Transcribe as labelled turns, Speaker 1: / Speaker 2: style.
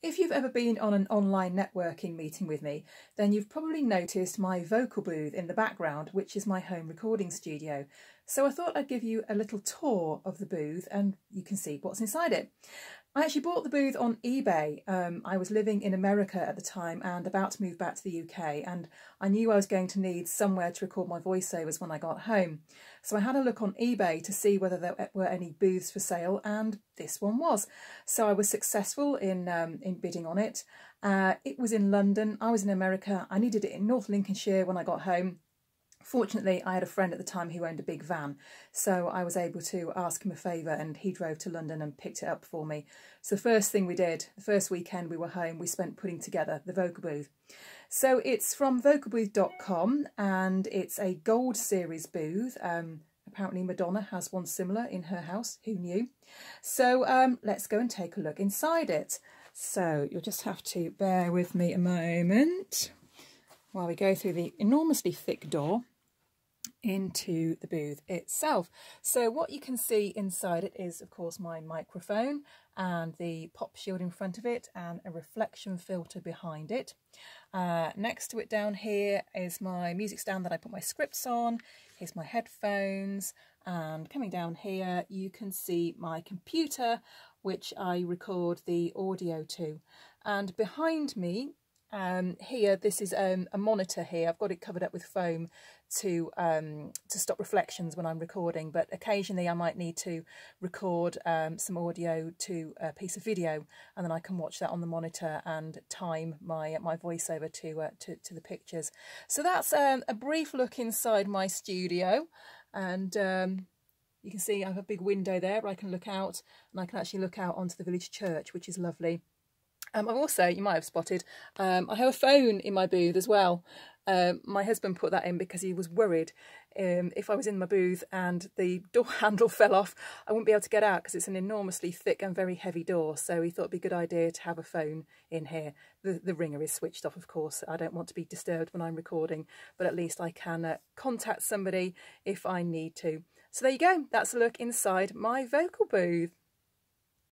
Speaker 1: If you've ever been on an online networking meeting with me, then you've probably noticed my vocal booth in the background, which is my home recording studio. So I thought I'd give you a little tour of the booth and you can see what's inside it. I actually bought the booth on eBay. I was living in America at the time and about to move back to the UK, and I knew I was going to need somewhere to record my voiceovers when I got home. So I had a look on eBay to see whether there were any booths for sale, and this one was. So I was successful in bidding on it. It was in London, I was in America, I needed it in North Lincolnshire when I got home. Fortunately, I had a friend at the time who owned a big van, so I was able to ask him a favour and he drove to London and picked it up for me. So the first thing we did, the first weekend we were home, we spent putting together the vocal booth. So it's from vocalbooth.com and it's a gold series booth. Apparently Madonna has one similar in her house, who knew? So let's go and take a look inside it. So you'll just have to bear with me a moment while we go through the enormously thick door into the booth itself. So what you can see inside it is, of course, my microphone and the pop shield in front of it and a reflection filter behind it. Next to it down here is my music stand that I put my scripts on. Here's my headphones, and coming down here you can see my computer, which I record the audio to. And behind me here, this is a monitor here. I've got it covered up with foam to stop reflections when I'm recording, but occasionally I might need to record some audio to a piece of video, and then I can watch that on the monitor and time my voiceover to the pictures. So that's a brief look inside my studio, and you can see I have a big window there where I can look out, and I can actually look out onto the village church, which is lovely. I've also, you might have spotted, I have a phone in my booth as well. My husband put that in because he was worried if I was in my booth and the door handle fell off, I wouldn't be able to get out because it's an enormously thick and very heavy door. So he thought it'd be a good idea to have a phone in here. The ringer is switched off, of course. I don't want to be disturbed when I'm recording, but at least I can contact somebody if I need to. So there you go. That's a look inside my vocal booth.